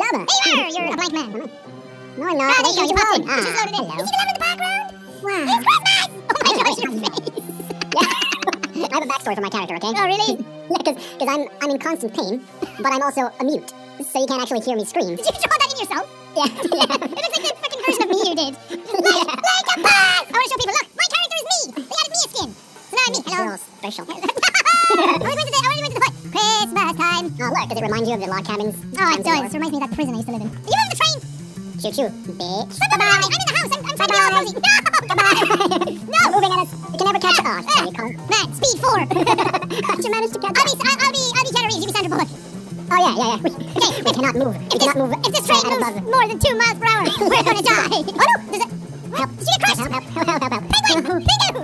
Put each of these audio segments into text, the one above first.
Jabba. There you are! You're a blank man. No, I'm not. There you go, you popped in. Ah, You just loaded in. hello. You see the letter in the background? Wow. It's Christmas! Oh my gosh, your Yeah. face! I have a backstory for my character, okay? Oh, really? Yeah, because I'm in constant pain, but I'm also a mute, so you can't actually hear me scream. Did you draw that in yourself? Yeah. It looks like the freaking version of me you did. Like a boss! I want to show people, look, my character is me! They added me a skin. So now I'm me. Hello. Real special. I already went to the foot. Christmas time. Oh, look, does it remind you of the log cabins? Oh, it does. It reminds me of that prison I used to live in. Are you on the train? Choo choo, bitch. Bye-bye. I'm in the house. I'm trying to be all cozy. No! Goodbye. No! Moving at us. You can never catch us. Oh, there you go. Man, speed 4. How'd you manage to catch us? I'll be Jerry Reeves. You be Sandra Bullock. Oh, yeah. We cannot move. We cannot move. If this train moves more than 2 miles per hour, we're gonna die. Oh, no! Does it... Help. Did you get crushed? Help. Penguin! No!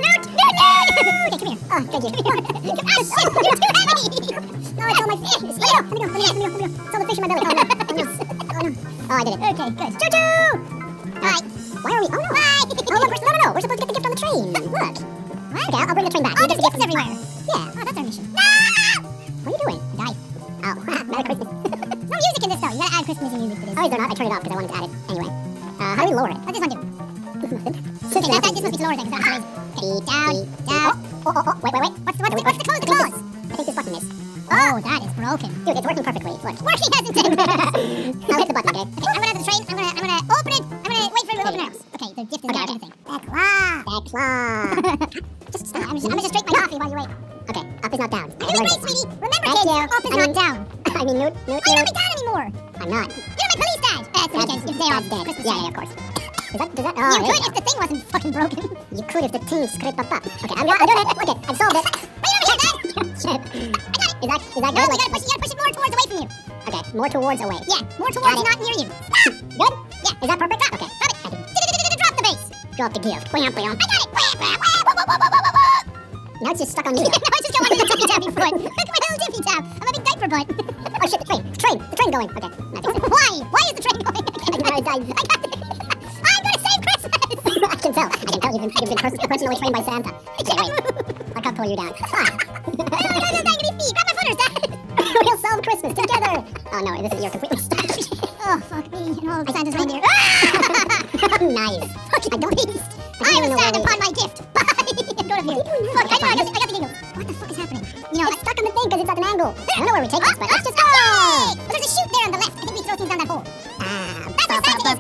Okay, come here. Oh, thank you. Ah, shit! You're too heavy! No, it's all my fish. Let me go. It's all the fish in my belly. Oh, no. Oh, I did it. Okay, good. Choo-choo! Alright. Why are we... Oh, no. Bye! Oh, look, no. We're supposed to get the gift on the train. Look. What? Okay, I'll bring the train back. Oh, You there's get the gifts gift everywhere. Yeah. Oh, that's our mission. What are you doing? Die. Oh, Merry Christmas. No music in this though. You gotta add Christmas music to this. Oh, is there not? I turned it off because I wanted to add it anyway. How do we lower it? What's this one do? This Okay, this must be lower thing, because I'm crazy. Down. Oh, wait. What's the close? I think this button is. Oh, that is broken. Dude, it's working perfectly. Look. Working as intended. I'll hit the button, okay? Okay, I'm gonna have the train. I'm gonna open it. I'm gonna wait for it to open arms. Okay, the gift is Okay, not okay. anything. That claw. Just stop. I'm just drink my coffee while you wait. Okay, up is not down. You're doing great, sweetie. Remember, Thank kids, you. up is I not mean- down. I mean, Newt. Why you not be down anymore? I'm not. You're my police dad. That's the weekend. It's day off. That's dead. Christmas Yeah, day. of course. Does that? Oh, You there could if the thing wasn't fucking broken. You could if the thing scraped up. Okay, I'm doing it. Look it, I've solved it. Wait over here, Dad. Shit. Is that No, good? you gotta push it more towards away from you. Okay, more towards away. Yeah, more towards, Got it. not near you. Stop. Good? Yeah. Is that perfect? Drop Okay. it. Drop it. Drop the base. Drop the gift. Bam. I got it. Now it's just stuck on you. Now I just got my little tippy tappy foot. Look at my little tippy tap. I'm a big diaper butt. Oh shit, the train going. Okay. Why? Why is the train going? I got it. I'm gonna save Christmas. I can tell. You've been personally trained by Santa. Okay, wait. I'll come pull you down. Grab my footers, Dad. We'll solve Christmas together. Oh no, this is your completely stuck. Oh, fuck me. And all of Santa's reindeer. Nice. Fucking I don't. beast. I I don't will know stand where upon my gift. Bye. Go to view. Fuck, I know, I got the giggles. What the fuck is happening? You know, It's stuck on the thing because it's at an angle. I don't know where we take this, but let's just go! go. But there's a chute there on the left. I think we throw things down that hole. That's where Santa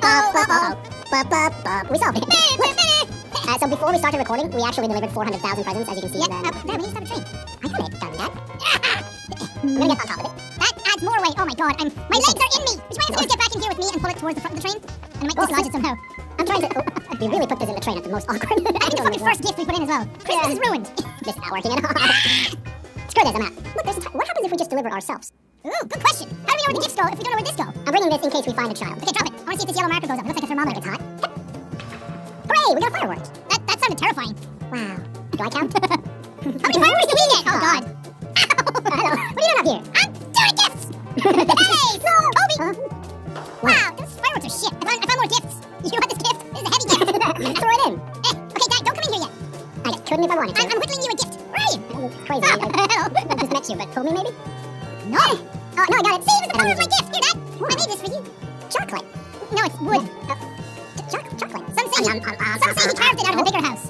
is. We solved it. So before we started recording, we actually delivered 400,000 presents, as you can see. Yeah, there, we need to stop a train. I got it done, Dad. I'm gonna get on top of it. That adds more weight. Oh my god, my legs are in me. Which means I'm gonna get back in here with me and pull it towards the front of the train. And I might dislodge it somehow. I'm trying to. We really put this in the train at the most awkward. I think the fucking first gift we put in as well. Christmas is ruined. This is not working at all. Screw this, I'm out. Look, what happens if we just deliver ourselves? Ooh, good question. How do we know where the gifts go if we don't know where this go? I'm bringing this in case we find a child. Okay, drop it. I want to see if this yellow marker goes up. It looks like a thermometer. It's hot. Hooray, we got fireworks. That sounded terrifying. Wow. Do I count? How many fireworks did we get? Oh god. Hello. What are you doing up here? I'm doing gifts! Hey! No! Kobe! Huh? Wow, those fireworks are shit. I found more gifts. You want this gift? This is a heavy gift. Throw it in. Okay, Dad, don't come in here yet. I couldn't if I wanted to. I'm whittling you a gift. Where are you? It's crazy. Hello. I just met you, but told me maybe? No. Oh, no, I got it. See, it was the color of my gift. Here, Dad. What? I made this for you. Chocolate. No, it's wood. Chocolate. Some say he carved it out of a bigger house.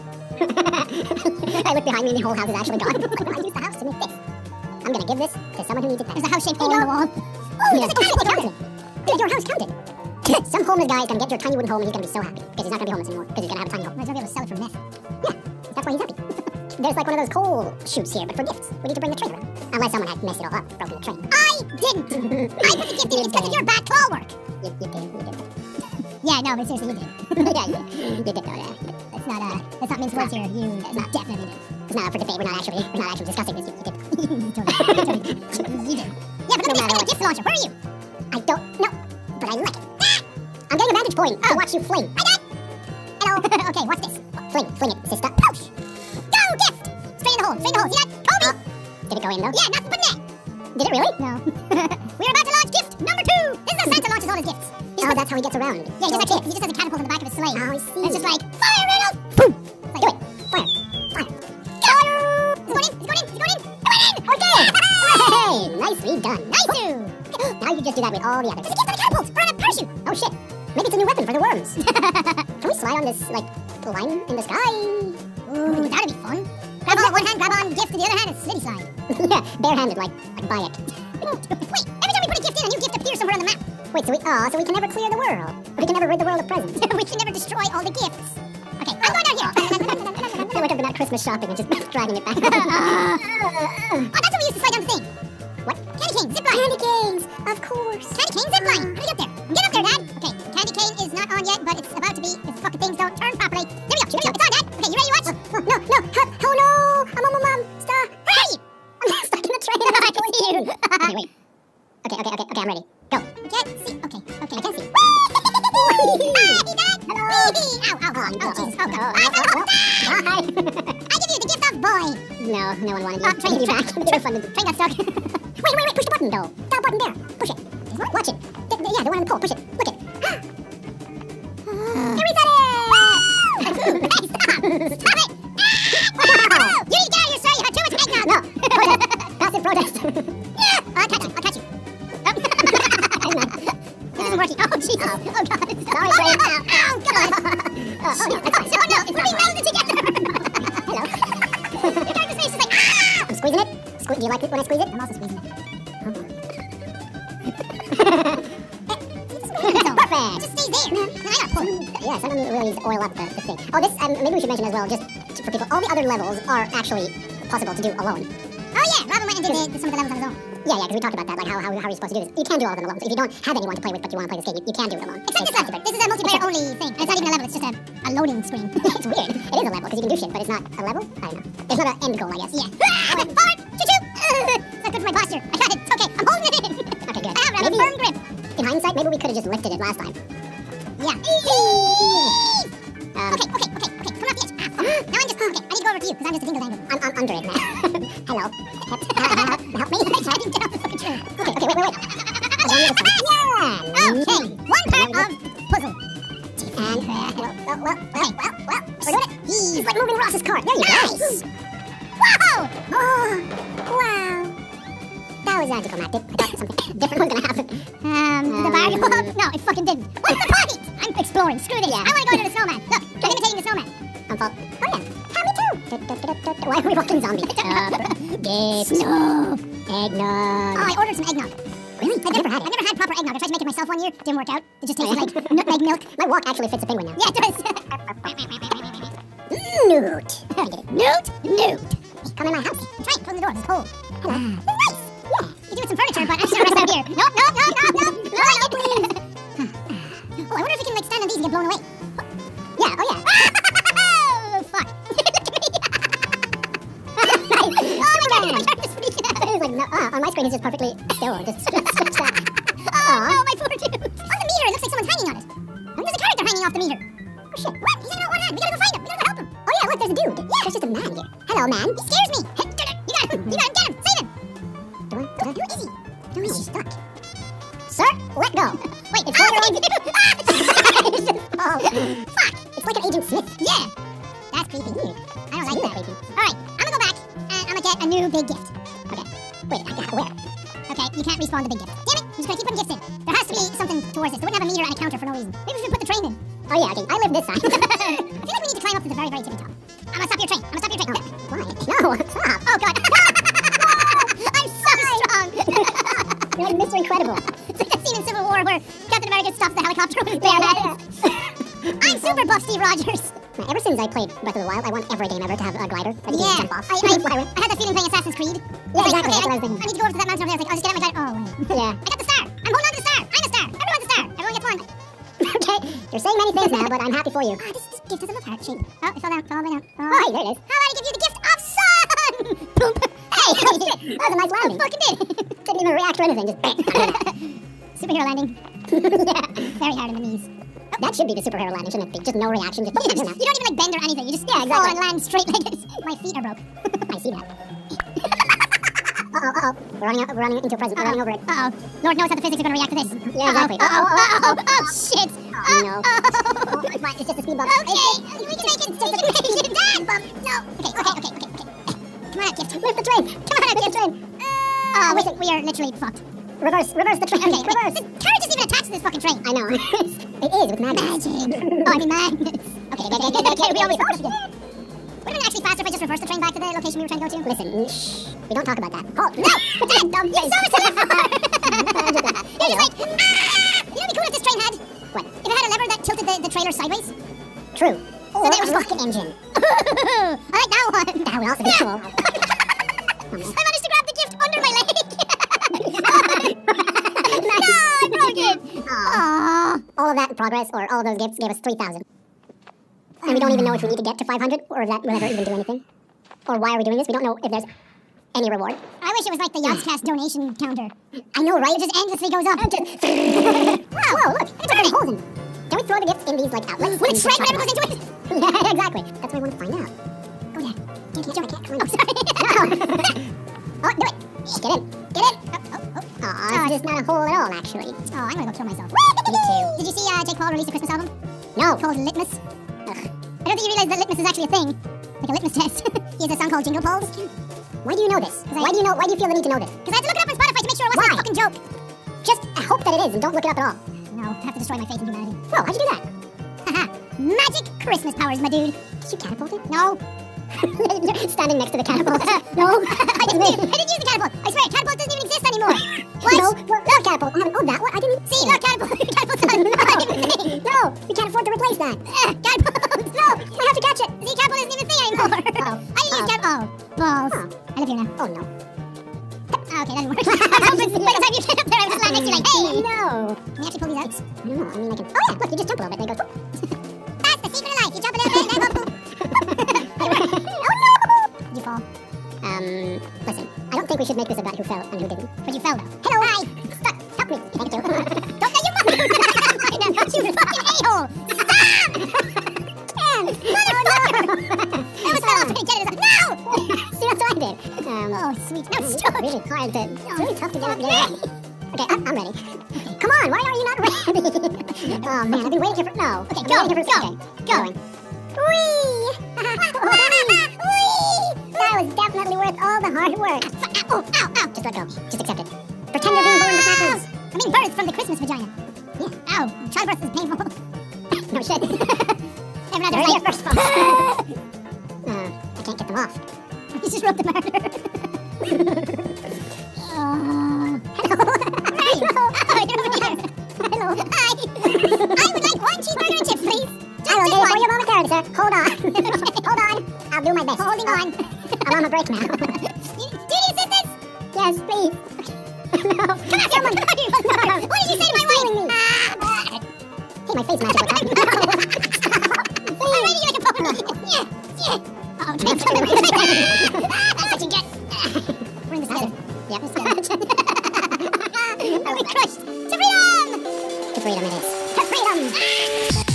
I look behind me and the whole house is actually gone. Like, I used the house to make this. I'm gonna give this to someone who needs it better. There's a house-shaped hole in the wall. Oh, Yeah. there's a cat. Counted. Dude, your house counted. Some homeless guy is gonna get your tiny wooden home and he's gonna be so happy. Because he's not gonna be homeless anymore. Because he's gonna have a tiny home. He's gonna be able to sell it for meth. Yeah, that's why he's happy. There's like one of those coal chutes here, but for gifts. We need to bring the train around. Unless someone had messed it all up, broken the train. I didn't. I put the gift in. It's because of your bad claw work. You did. Yeah, no, but seriously, you did. Yeah, you did though, yeah. Let's not mince words here. You definitely did. It's not up for debate. We're not actually discussing this. You did. Totally. You did. Yeah, but look at the gift launcher. Where are you? I don't know, but I like it. I'm getting a vantage point to watch you fling. Hi, Dad. Hello. Okay, watch this. Fling it, sister. Push. Go, gift. Straight in the hole. See that? Kobe. Did it go in though? Yeah, not the net. Did it really? No. We're about to launch gift number 2. This is how Santa launches all his gifts. Oh, that's how he gets around. Yeah, he just has a catapult in the back of his sleigh. Oh, I see. And it's just like, fire it up! Boom! Like, Do it. Fire. Go! It's going in! Okay! Hooray! Nicely done. Nice! Now you just do that with all all the others. There's a gift on a catapult! Or on a parachute! Oh shit. Maybe it's a new weapon for the worms. Can we slide on this, like, line in the sky? Ooh, that'd be fun. Grab on one hand, grab on gift, and the other hand is slitty slide. Yeah, barehanded, like buy it. Wait, every time we put a gift in, a new gift appears somewhere on the map. Wait, so we can never clear the world. We can never rid the world of presents. We can never destroy all the gifts. Okay, I'm going down here. I feel like I've been at Christmas shopping and just dragging it back. Oh, that's what we used to slide down the thing. What? Candy cane, zip line. Candy canes, of course. Candy cane, zip line. How do we get there? Get up there, Dad. Okay, candy cane is not on yet, but it's about to be if the fucking things don't turn properly. There we go. It's on, Dad. Okay, you ready to watch? No. Oh no. Mom, stop. Hey! I'm stuck in the train. I can see you. Okay, wait. Okay, I'm ready. Go. You can't see. Okay, I can't see. Hi, Dad. Hello. Ow, Jesus. Oh, God. Hi. I give you the gift of boy. No one wanted you. Train you back. Train got stuck. Wait, push the button though. That button there. Push it. Watch it. Yeah, the one on the pole. Push it. Look it. Here we got it. Hey, stop it. You need to get out of here, sir. You had too much eggnog. No. Passive protest. I'll catch you. This isn't working. Oh, Jesus. Oh, God. Sorry, train. Oh, God. Oh, no. It's being melded together. Hello. Your character's face is like, ah! I'm squeezing it. Do you like it when I squeeze it? I'm also squeezing it. Perfect. It just stays there. And I gotta pull it. Yeah, some of them really oil up the thing. Oh, this, maybe we should mention as well, just for people, all the other levels are actually possible to do alone. Oh, yeah. Robin went and did some of the levels on his own. Yeah, because we talked about that, like how you're supposed to do this. You can do all of them alone. So if you don't have anyone to play with, but you want to play this game, you can do it alone. Except this level. This is a multiplayer-only thing. And it's not even a level. It's just a loading screen. It's weird. It is a level, because you can do shit, but it's not a level? I don't know. It's not an end goal, I guess. Yeah. Forward! Choo-choo! It's not good for my posture. I got it. It's okay. I'm holding it in. Okay, good. I have a firm grip. In hindsight, maybe we could have just lifted it last time. Yeah. Okay. Come off the edge. Ah, fuck. Now I'm just... Okay, I need to go over to you, because I'm just a dingle-dangle. I'm under it now. Hello. Help me. I didn't get off the fucking tree. Okay, wait. Yeah! Okay, one part of puzzle. And, well, we're doing it. It's like moving Ross's cart. There you Nice! go. Wow! Oh, wow. That was anticlimactic. I thought something different was gonna happen. The bar go up? No, it fucking didn't. What's the point? I'm exploring. Screw this. Yeah. I want to go into the snowman. Look, I'm imitating the snowman. Oh yeah. Me too. Why are we walking zombie? Dips. Snow. Eggnog. Oh, I ordered some eggnog. Really? I've never had it. I've never had proper eggnog. I tried to make it myself one year. Didn't work out. It just tasted like nutmeg milk. My walk actually fits a penguin now. Yeah, it does. Newt. I get it. Newt. Come in my house. Try it. Close the door. It's cold. Hello. It's nice. Yeah. You do with some furniture, but I'm just gonna rest out here. Nope. Oh, I wonder if we can like stand on these and get blown away. Yeah. Oh yeah. Oh, fuck. Nice. My character's freaking out. It is like, no, on my screen it's just perfectly still. Just stretched out. Oh, no, my poor dude. On the meter, it looks like someone's hanging on it. I think there's a character hanging off the meter. Oh shit. What? He's hanging on one hand. We gotta go find him. We gotta go help him. Oh yeah, look, there's a dude. Yeah, there's just a man here. Hello, man. He scares me. Hey, get it. You got him. Get him. Save him. Do I? Who is he? No, he's stuck. Sir, let go. Wait, it's Hold on. It's just fall. Fuck. It's like an Agent Smith. Yeah. That's creepy. I don't like that. Creepy. Alright, I'm gonna go back and I'm gonna get a new big gift. Okay. Wait, where? Okay, you can't respawn the big gift. Damn it! I'm just gonna keep putting gifts in. There has to be something towards this. They wouldn't have a meter and a counter for no reason. Maybe we should put the train in. Oh yeah, okay. I live this side. I feel like we need to climb up to the very, very tippy top. I'm gonna stop your train. Oh, why? No, stop. Oh god. I'm so strong. You're like Mr. Incredible. It's like that scene in Civil War where Captain America stops the helicopter with his bare hands. I'm super buff Steve Rogers. Now, ever since I played Breath of the Wild, I want every game ever to have a glider that you Yeah. can jump off. I had that feeling playing Assassin's Creed. Yeah, exactly. That's what I was thinking. I need to go over to that mountain over there. I was like, I'll just get out my glider. Oh, wait. Yeah. I got the star. I'm holding on to the star. I'm a star. Everyone's a star. Everyone gets one. Okay, you're saying many things now, but I'm happy for you. Oh, this gift has a little heart shape. Oh, it fell down. Fell all the way down. Oh, hey, there it is. How about I give you the gift of sun? Boom. Hey, That was a nice landing. fucking did. Didn't even react to anything, just bang. Superhero landing. Yeah. Very hard in the knees. That should be the superhero landing, shouldn't it be? Just no reaction, just You don't even like bend or anything. You just fall and land straight like this. My feet are broke. I see that. Uh-oh. We're running into a present. We're running over it. Uh-oh. Lord knows how the physics are going to react to this. Yeah, exactly. Oh, shit. Oh, no. Oh, it's fine. It's just a speed bump. Okay, we can make it. We can make it. Dad, bump. No. Okay. Come on, gift. Lift the train. Come on, gift. train. Oh, wait, we are literally fucked. Reverse the train. Okay, Reverse. The carriage isn't even attached to this fucking train. I know. It is with magnets. Magic. Oh, I mean magnets. Okay, we always Would it have been actually faster if I just reversed the train back to the location we were trying to go to? Listen, shh. We don't talk about that. Oh, No! Dad! Dumb You face. saw it! You're just like, ah! You know what'd be cool if this train had? What? If it had a lever that tilted the trailer sideways? True. So Or that was a rocket engine. I like that one. That would also be cool. I managed to grab the gift under my leg. No, I broke it. Aww. All of that progress, or all of those gifts, gave us 3,000. And we don't even know if we need to get to 500, or if that will ever even do anything. Or why are we doing this? We don't know if there's any reward. I wish it was like the Yogscast donation counter. I know, right? It just endlessly goes up. Whoa, look! It's already holes in. Can we throw the gifts in these, like, outlets? Will it shred whatever goes into it? Yeah, exactly. That's what I want to find out. Go there. I can't climb. Oh, sorry. Oh, do it! Get in. Get in! Aw, this is not a hole at all, actually. Oh, I'm gonna go kill myself. Me too. Did you see Jake Paul release a Christmas album No. called Litmus? Ugh. I don't think you realize that litmus is actually a thing. Like a litmus test. He has a song called Jingle Balls. Why do you know this? Why do you feel the need to know this? Because I had to look it up on Spotify to make sure it wasn't a fucking joke. Just hope that it is and don't look it up at all. No, I have to destroy my faith in humanity. Whoa, how'd you do that? Haha. Magic Christmas powers, my dude. Did you catapult it? No. You're standing next to the catapult. No. I didn't use the catapult. I swear, catapult doesn't even exist anymore. What? No, not catapult. I haven't. Oh, that one? I didn't See, look, catapult. Catapult's done. No, we can't afford to replace that. Catapult. No, I have to catch it. See, catapult isn't even a thing anymore. Uh-oh. I didn't use catapult. Oh, balls. Oh. I live here now. Oh, no. Oh, okay, that didn't work. I was hoping by the time you get up there, I would just land next to you like, hey. No. Can you actually pull these out? I don't know. I mean, I can. Oh, yeah, look, you just jump a little bit and it goes. That's the secret of life. You jump a little bit and then go boop. Oh, no. Did you fall? Listen, I don't think we should make this about who fell and who didn't. But you fell though. Hello. Hi. Stuck. Help me. Thank you. Don't let your mother. You fucking a-hole. Stop! Motherfucker! I almost fell off trying to get it. No! See, that's what I did. Oh, sweet. No, It's stop. really hard to. It's really tough to get up there. Okay, I'm ready. Come on, why are you not ready? Oh man, I've been waiting here for. No. Okay, I've go, been waiting here for. go, Okay, go. going. Whee! That was definitely worth all the hard work. Ow, ow, ow. Just let go. Just accept it. Pretend you're being born with backwards. I mean, birds from the Christmas vagina. Yeah. Ow, childbirth is painful. No shit. Never had You're to here first, folks. I can't get them off. You just wrote the matter. Hey. Oh, you're over here. Hello. Hi. I would like one cheeseburger and chips, please. Just I will get it one. for you momentarily, sir. Hold on. Hold on. I'll do my best. Holding on. I'm on a break now. Do you need assistance? Yes, please. No. Come on, come on. What did you say to my wife? Hey, my face matches what's happening. I'm ready like a puppet. Yeah, yeah. Oh, that's what you get. Bring this together. Yep. I'll be crushed. To freedom! To freedom it is. To freedom!